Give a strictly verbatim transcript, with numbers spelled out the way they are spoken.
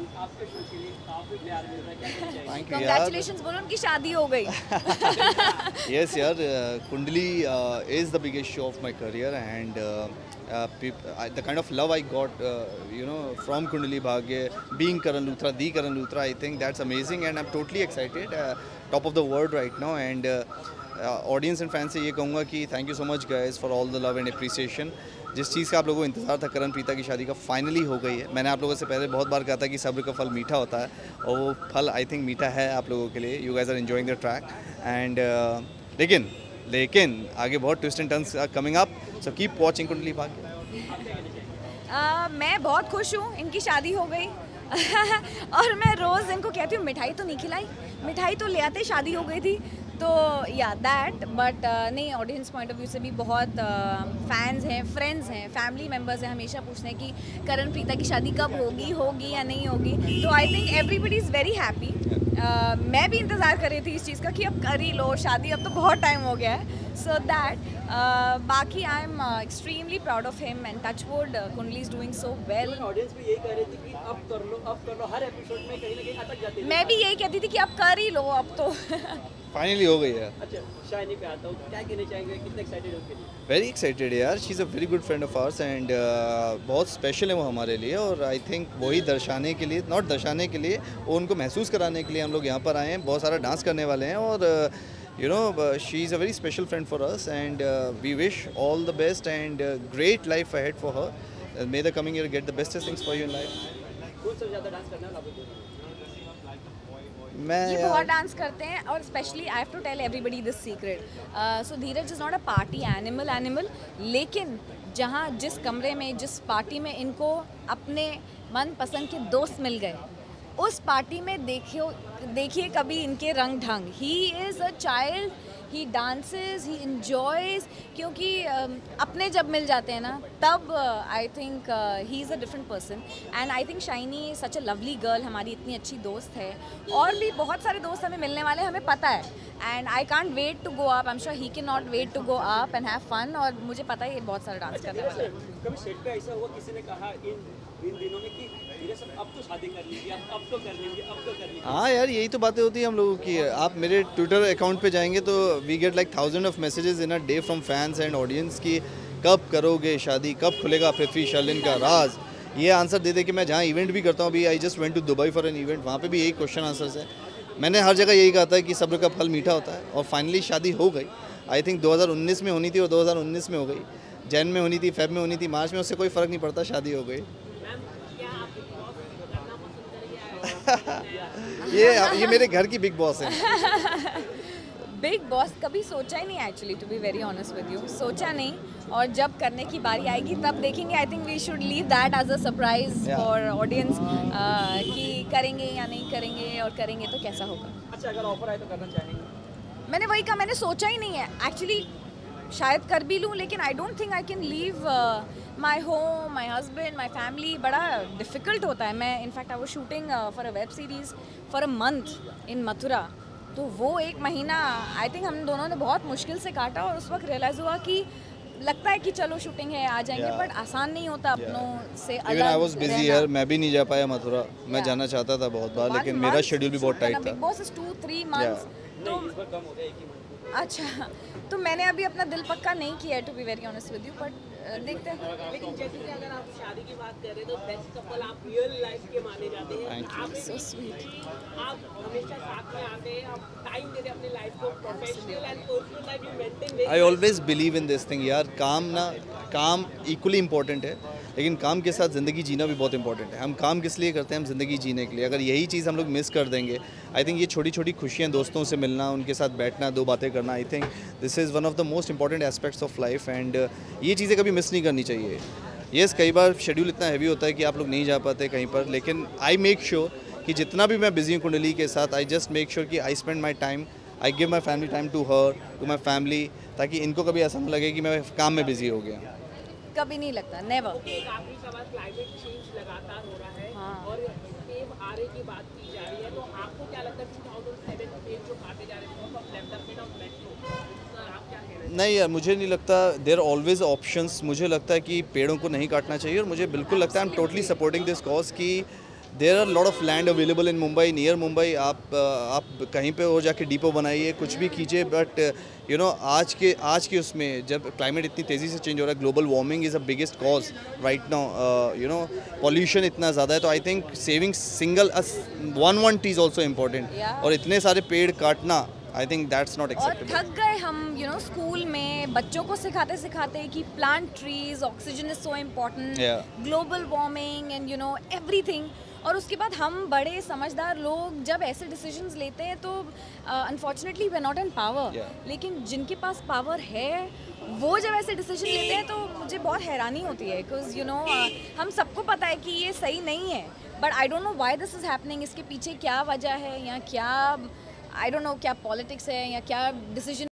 आपके शो के लिए काफी प्यार मिल रहा है, क्या कहना चाहेंगे? थैंक यू यार। कंग्रेचुलेशंस बोलो, उनकी शादी हो गई। Yes, yaar. Uh, Kundali uh, is the biggest show of my career, and uh, uh, peop- I, the kind of love I got, uh, you know, from Kundali Bhagya, being Karan Luthra, the Karan Luthra, I think that's amazing, and I'm totally excited. Uh, top of the world right now, and uh, uh, audience and fans से ये कहूँगा कि thank you so much guys for all the love and appreciation. जिस चीज़ का आप लोगों को इंतज़ार था करण प्रीता की शादी का फाइनली हो गई है। मैंने आप लोगों से पहले बहुत बार कहा था कि सब्र का फल मीठा होता है, और वो फल आई थिंक मीठा है आप लोगों के लिए। You guys are enjoying the track, and लेकिन लेकिन आगे बहुत twist and turns are coming up, so keep watching Kundali Bhagya. आ, मैं बहुत खुश हूँ, इनकी शादी हो गई। और मैं रोज़ इनको कहती हूँ मिठाई तो नहीं खिलाई, मिठाई तो ले आते, शादी हो गई थी। तो या दैट, बट नहीं, ऑडियंस पॉइंट ऑफ व्यू से भी बहुत फैंस uh, हैं, फ्रेंड्स हैं, फैमिली मेम्बर्स हैं, हमेशा पूछते हैं कि करण प्रीता की शादी कब होगी होगी या नहीं होगी। तो I think everybody is very happy. मैं भी इंतज़ार कर रही थी इस चीज़ का कि अब कर ही लो शादी, अब तो बहुत टाइम हो गया है। सो दैट बाकी I am extremely proud of him, and touch wood Kundali is doing so well. Audience भी यही कह रही थी कि अब कर लो, अब कर लो, हर एपिसोड में कहीं ना कहीं अटक जाते हैं। मैं भी यही कहती थी कि अब कर ही लो अब तो। फाइनली हो गई है। अच्छा, शाइनी पे आता हूँ, क्या कहना चाहेंगे, कितने एक्साइटेड हो उसके लिए? वेरी एक्साइटेड यार, she is a very good friend of ours, and बहुत स्पेशल है वो हमारे लिए, और आई थिंक वही दर्शाने के लिए, नॉट दर्शाने के लिए, वो उनको महसूस कराने के लिए हम लोग यहाँ पर आए हैं। बहुत सारा डांस करने वाले हैं, और you know she is a very special friend for us, and we wish all the best and great life ahead for her. May the coming year get the best things for you in life. कौन सबसे ज़्यादा dance करना है आपको? मैं ये बहुत dance करते हैं, और specially I have to tell everybody this secret. So Dheeraj is not a party animal animal लेकिन जहाँ जिस कमरे में, जिस पार्टी में इनको अपने मन पसंद के दोस्त मिल गए, उस पार्टी में देखियो देखिए कभी इनके रंग ढंग। He is a child, he dances, he enjoys, क्योंकि uh, अपने जब मिल जाते हैं ना, तब I think he is a different person. And I think Shiny such a lovely girl, हमारी इतनी अच्छी दोस्त है, और भी बहुत सारे दोस्त हमें मिलने वाले हैं, हमें पता है। And I can't wait to go up, I am sure he can not wait to go up and have fun, और मुझे पता है ये बहुत सारा डांस करने वाला है। कभी सेट पे ऐसा हुआ किसी ने कहा इन इन दिनों में कि धीरे सब अब तो शादी कर लीजिए, अब अब तो कर लीजिए, अब तो कर लीजिए? हाँ यार, यही तो बातें होती है हम लोगों की। आप मेरे ट्विटर अकाउंट पे जाएंगे तो we get like thousand of messages in a day from fans and audience की कब करोगे शादी, कब खुलेगा पृथ्वी शर्लिन का राज। ये आंसर दे दे कि मैं जहाँ इवेंट भी करता हूँ, अभी I just went to Dubai for an event, वहाँ पे भी यही क्वेश्चन आंसर्स है। मैंने हर जगह यही कहा था कि सब्र का फल मीठा होता है, और फाइनली शादी हो गई। आई थिंक दो हज़ार उन्नीस में होनी थी, और दो हज़ार उन्नीस में हो गई। जैन में होनी थी, फेब में होनी थी, मार्च में, उससे कोई फ़र्क नहीं पड़ता, शादी हो गई। ये ये मेरे घर की बिग बॉस है। बिग बॉस कभी सोचा ही नहीं actually, to be very honest with you, सोचा नहीं। और जब करने की बारी आएगी तब देखेंगे। I think we should leave that as a surprise for audience कि करेंगे या नहीं करेंगे, और करेंगे तो कैसा होगा। अच्छा, अगर ऑफर आए तो करना चाहेंगे? मैंने वही कहा, मैंने सोचा ही नहीं है एक्चुअली। शायद कर भी लूँ, लेकिन I don't think I can leave my home, my husband, my family. बड़ा डिफ़िकल्ट होता है। मैं in fact I was shooting for a web series for a month in Mathura, तो वो एक महीना आई थिंक हम दोनों ने बहुत मुश्किल से काटा, और उस वक्त रियलाइज़ हुआ कि लगता है कि चलो शूटिंग है, आ जाएंगे, बट yeah. आसान नहीं होता अपनों yeah. से अलग। Even I was busy यार, मैं भी नहीं जा पाया मथुरा। मैं yeah. जाना चाहता था बहुत बार, लेकिन मेरा शेड्यूल भी बहुत टाइट था। Bigg Boss is two three months, तो इस बार कम हो गया, एक ही मंथ। अच्छा, तो मैंने अभी अपना दिल पक्का नहीं किया है, to be very honest with you, but देखते हैं। लेकिन जैसे कि अगर आप शादी की बात कर रहे हैं तो बेस्ट कपल आप रियल लाइफ के माने जाते हैं। आप सो स्वीट, आप हमेशा साथ में आते हैं, आप टाइम देते हैं अपने लाइफ को, professional and personal life you maintain. I always believe in this thing यार, काम ना काम इक्वली इम्पोर्टेंट है, लेकिन काम के साथ ज़िंदगी जीना भी बहुत इंपॉर्टेंट है। हम काम किस लिए करते हैं? हम ज़िंदगी जीने के लिए। अगर यही चीज़ हम लोग मिस कर देंगे, आई थिंक ये छोटी छोटी खुशियाँ, दोस्तों से मिलना, उनके साथ बैठना, दो बातें करना, I think this is one of the most important aspects of life, and ये चीज़ें कभी मिस नहीं करनी चाहिए। येस, कई बार शेड्यूल इतना हैवी होता है कि आप लोग नहीं जा पाते कहीं पर, लेकिन आई मेक श्योर कि जितना भी मैं बिजी हूँ कुंडली के साथ, आई जस्ट मेक श्योर कि I spend my time, I give my family time to her, to my family, ताकि इनको कभी ऐसा ना लगे कि मैं काम में बिजी हो गया। कभी नहीं लगता, नेवर। एक आखिरी सवाल, क्लाइमेट चेंज लगातार हो रहा है, हाँ। और सेब आरे की बात की जा रही है, तो आपको क्या लगता है दो हज़ार सात सेब जो काटे जा रहे हैं of development of metro, sir आप क्या कह रहे हैं? नहीं यार, मुझे नहीं लगता, देयर ऑलवेज ऑप्शंस। मुझे लगता है कि पेड़ों को नहीं काटना चाहिए, और मुझे बिल्कुल लगता है I am totally supporting this cause कि there are lot of land available in Mumbai, near Mumbai. आप आप कहीं पे और जाके डिपो बनाइए, कुछ भी कीजिए, बट यू नो आज के आज के उसमें जब क्लाइमेट इतनी तेज़ी से चेंज हो रहा है, global warming is a biggest cause right now. You know pollution इतना ज़्यादा है, तो I think saving single one one T is also important. और इतने सारे पेड़ काटना, आई थिंक दैट्स नॉट और एक्सेप्टेबल. थक गए हम, यू नो स्कूल में बच्चों को सिखाते सिखाते कि plant trees, oxygen is so important, Yeah. Global warming and you know everything. और उसके बाद हम बड़े समझदार लोग जब ऐसे डिसीजंस लेते हैं तो unfortunately we are not in power. Yeah. लेकिन जिनके पास पावर है वो जब ऐसे डिसीजन लेते हैं तो मुझे बहुत हैरानी होती है, बिकॉज यू नो हम सबको पता है कि ये सही नहीं है, but I don't know why this is happening. इसके पीछे क्या वजह है या क्या आई डोंट नो क्या पॉलिटिक्स है या क्या डिसीजन